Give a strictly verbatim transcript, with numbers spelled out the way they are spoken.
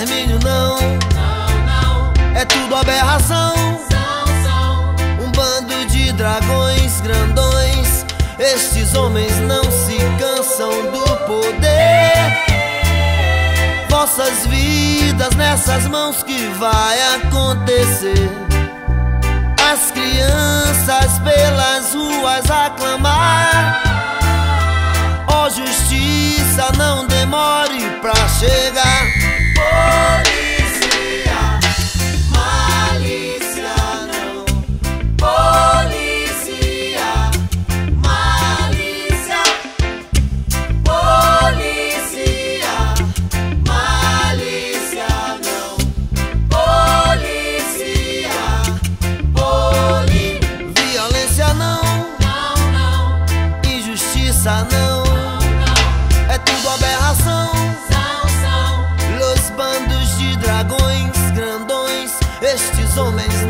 extermínio não, não, não. é tudo aberração. São, são. Um bando de dragões grandões. Estes homens não se cansam do poder. Vossas vidas nessas mãos que vai acontecer. As crianças pelas ruas a clamar. Ó justiça, não demore pra chegar. Polícia, malícia não. Polícia, malícia. Polícia, malícia não. Polícia, poli. Violência não, Não, não, injustiça não, não. é tudo aberração. São, são. Los bandos de dragões grandões. Estes homens